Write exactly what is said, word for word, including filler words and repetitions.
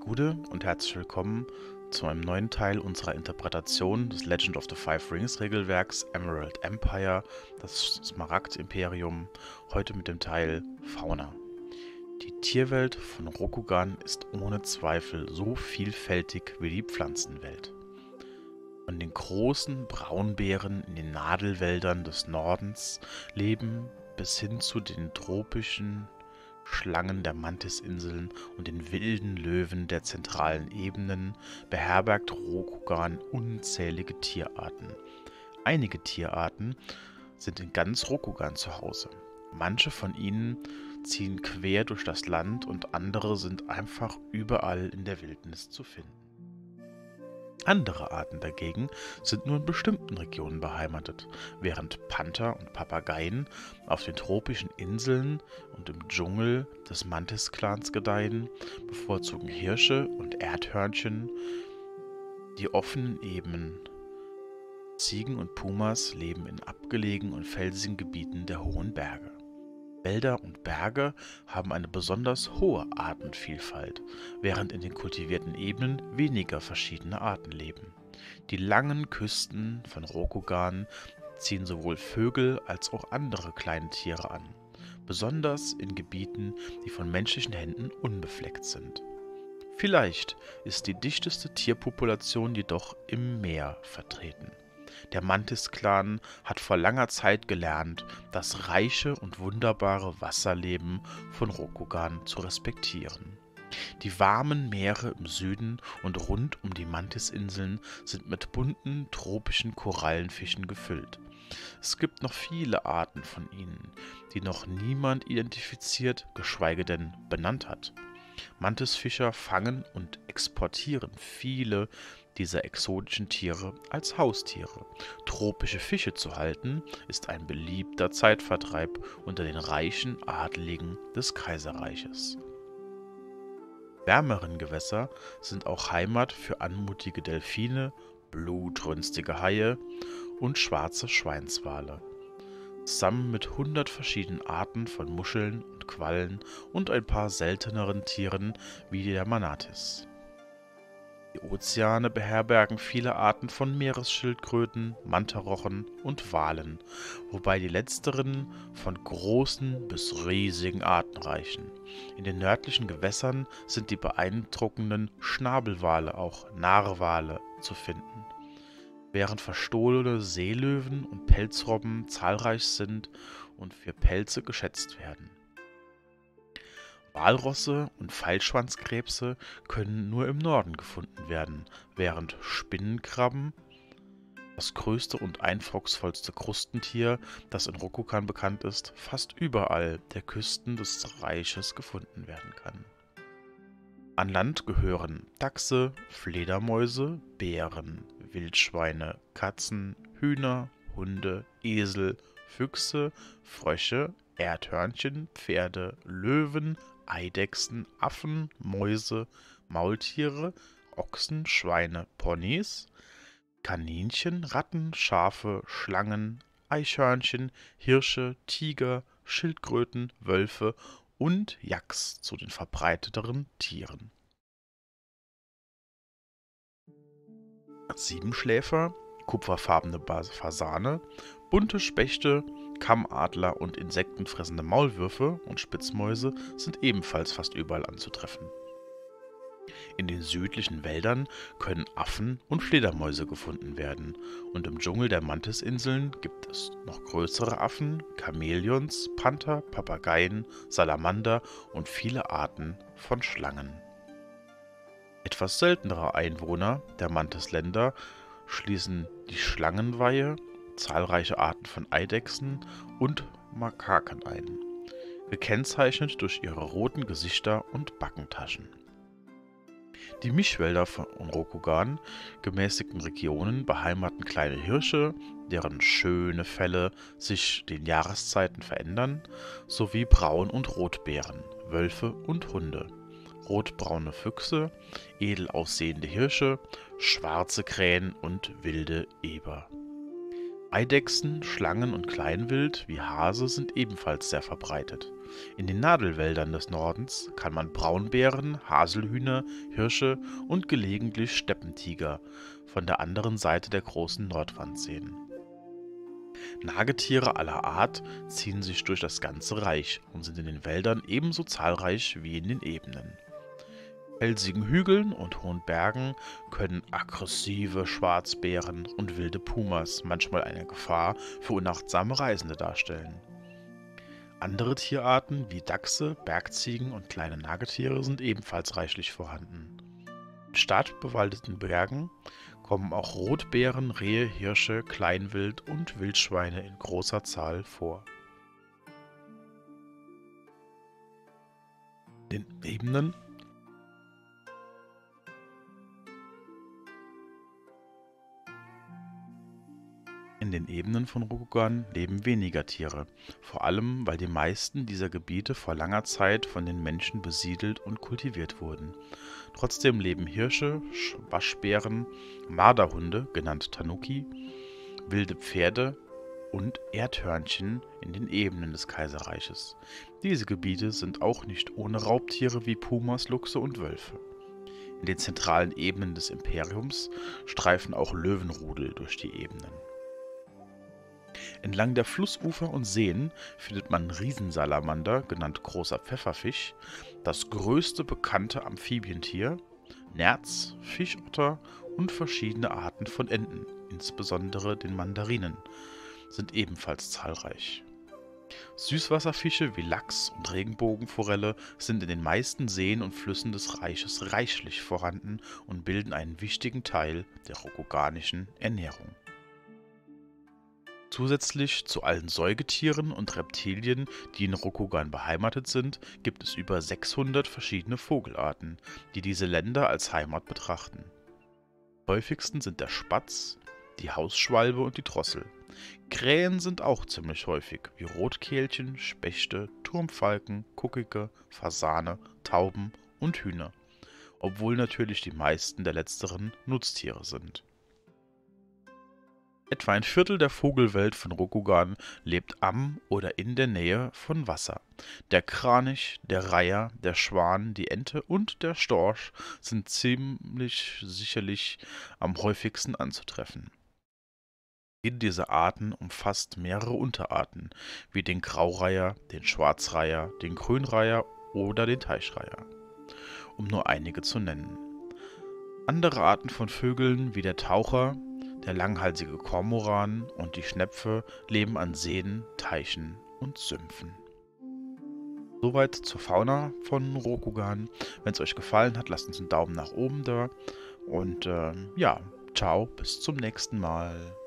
Gute und herzlich willkommen zu einem neuen Teil unserer Interpretation des Legend of the Five Rings Regelwerks Emerald Empire, das Smaragd-Imperium, heute mit dem Teil Fauna. Die Tierwelt von Rokugan ist ohne Zweifel so vielfältig wie die Pflanzenwelt. Von den großen Braunbären in den Nadelwäldern des Nordens leben bis hin zu den tropischen Schlangen der Mantisinseln und den wilden Löwen der zentralen Ebenen beherbergt Rokugan unzählige Tierarten. Einige Tierarten sind in ganz Rokugan zu Hause. Manche von ihnen ziehen quer durch das Land und andere sind einfach überall in der Wildnis zu finden. Andere Arten dagegen sind nur in bestimmten Regionen beheimatet, während Panther und Papageien auf den tropischen Inseln und im Dschungel des Mantis-Clans gedeihen, bevorzugen Hirsche und Erdhörnchen die offenen Ebenen. Ziegen und Pumas leben in abgelegenen und felsigen Gebieten der hohen Berge. Wälder und Berge haben eine besonders hohe Artenvielfalt, während in den kultivierten Ebenen weniger verschiedene Arten leben. Die langen Küsten von Rokugan ziehen sowohl Vögel als auch andere kleine Tiere an, besonders in Gebieten, die von menschlichen Händen unbefleckt sind. Vielleicht ist die dichteste Tierpopulation jedoch im Meer vertreten. Der Mantis-Clan hat vor langer Zeit gelernt, das reiche und wunderbare Wasserleben von Rokugan zu respektieren. Die warmen Meere im Süden und rund um die Mantisinseln sind mit bunten tropischen Korallenfischen gefüllt. Es gibt noch viele Arten von ihnen, die noch niemand identifiziert, geschweige denn benannt hat. Mantisfischer fangen und exportieren viele dieser exotischen Tiere als Haustiere. Tropische Fische zu halten, ist ein beliebter Zeitvertreib unter den reichen Adeligen des Kaiserreiches. Wärmeren Gewässer sind auch Heimat für anmutige Delfine, blutrünstige Haie und schwarze Schweinswale. Zusammen mit hundert verschiedenen Arten von Muscheln und Quallen und ein paar selteneren Tieren wie der Manatis. Die Ozeane beherbergen viele Arten von Meeresschildkröten, Mantarochen und Walen, wobei die letzteren von großen bis riesigen Arten reichen. In den nördlichen Gewässern sind die beeindruckenden Schnabelwale, auch Narwale, zu finden, während verstohlene Seelöwen und Pelzrobben zahlreich sind und für Pelze geschätzt werden. Walrosse und Pfeilschwanzkrebse können nur im Norden gefunden werden, während Spinnenkrabben, das größte und eindrucksvollste Krustentier, das in Rokugan bekannt ist, fast überall der Küsten des Reiches gefunden werden kann. An Land gehören Dachse, Fledermäuse, Bären, Wildschweine, Katzen, Hühner, Hunde, Esel, Füchse, Frösche, Erdhörnchen, Pferde, Löwen, Eidechsen, Affen, Mäuse, Maultiere, Ochsen, Schweine, Ponys, Kaninchen, Ratten, Schafe, Schlangen, Eichhörnchen, Hirsche, Tiger, Schildkröten, Wölfe und Yaks zu den verbreiteteren Tieren. Siebenschläfer, kupferfarbene Fasane, bunte Spechte, Kammadler und insektenfressende Maulwürfe und Spitzmäuse sind ebenfalls fast überall anzutreffen. In den südlichen Wäldern können Affen und Fledermäuse gefunden werden und im Dschungel der Mantisinseln gibt es noch größere Affen, Chamäleons, Panther, Papageien, Salamander und viele Arten von Schlangen. Etwas seltenere Einwohner der Mantisländer schließen die Schlangenweihe, zahlreiche Arten von Eidechsen und Makaken ein, gekennzeichnet durch ihre roten Gesichter und Backentaschen. Die Mischwälder von Rokugan, gemäßigten Regionen, beheimaten kleine Hirsche, deren schöne Felle sich den Jahreszeiten verändern, sowie Braun- und Rotbären, Wölfe und Hunde, rotbraune Füchse, edel aussehende Hirsche, schwarze Krähen und wilde Eber. Eidechsen, Schlangen und Kleinwild wie Hase sind ebenfalls sehr verbreitet. In den Nadelwäldern des Nordens kann man Braunbären, Haselhühner, Hirsche und gelegentlich Steppentiger von der anderen Seite der großen Nordwand sehen. Nagetiere aller Art ziehen sich durch das ganze Reich und sind in den Wäldern ebenso zahlreich wie in den Ebenen. Felsigen Hügeln und hohen Bergen können aggressive Schwarzbären und wilde Pumas manchmal eine Gefahr für unachtsame Reisende darstellen. Andere Tierarten wie Dachse, Bergziegen und kleine Nagetiere sind ebenfalls reichlich vorhanden. In stark bewaldeten Bergen kommen auch Rotbären, Rehe, Hirsche, Kleinwild und Wildschweine in großer Zahl vor. In den Ebenen In den Ebenen von Rokugan leben weniger Tiere, vor allem weil die meisten dieser Gebiete vor langer Zeit von den Menschen besiedelt und kultiviert wurden. Trotzdem leben Hirsche, Waschbären, Marderhunde, genannt Tanuki, wilde Pferde und Erdhörnchen in den Ebenen des Kaiserreiches. Diese Gebiete sind auch nicht ohne Raubtiere wie Pumas, Luchse und Wölfe. In den zentralen Ebenen des Imperiums streifen auch Löwenrudel durch die Ebenen. Entlang der Flussufer und Seen findet man Riesensalamander, genannt großer Pfefferfisch, das größte bekannte Amphibientier, Nerz, Fischotter und verschiedene Arten von Enten, insbesondere den Mandarinen, sind ebenfalls zahlreich. Süßwasserfische wie Lachs und Regenbogenforelle sind in den meisten Seen und Flüssen des Reiches reichlich vorhanden und bilden einen wichtigen Teil der rokuganischen Ernährung. Zusätzlich zu allen Säugetieren und Reptilien, die in Rokugan beheimatet sind, gibt es über sechshundert verschiedene Vogelarten, die diese Länder als Heimat betrachten. Am häufigsten sind der Spatz, die Hausschwalbe und die Drossel. Krähen sind auch ziemlich häufig, wie Rotkehlchen, Spechte, Turmfalken, Kuckige, Fasane, Tauben und Hühner, obwohl natürlich die meisten der letzteren Nutztiere sind. Etwa ein Viertel der Vogelwelt von Rokugan lebt am oder in der Nähe von Wasser. Der Kranich, der Reiher, der Schwan, die Ente und der Storch sind ziemlich sicherlich am häufigsten anzutreffen. Jede dieser Arten umfasst mehrere Unterarten, wie den Graureiher, den Schwarzreiher, den Grünreiher oder den Teichreiher, um nur einige zu nennen. Andere Arten von Vögeln wie der Taucher, der langhalsige Kormoran und die Schnepfe leben an Seen, Teichen und Sümpfen. Soweit zur Fauna von Rokugan. Wenn es euch gefallen hat, lasst uns einen Daumen nach oben da. Und äh, ja, ciao, bis zum nächsten Mal.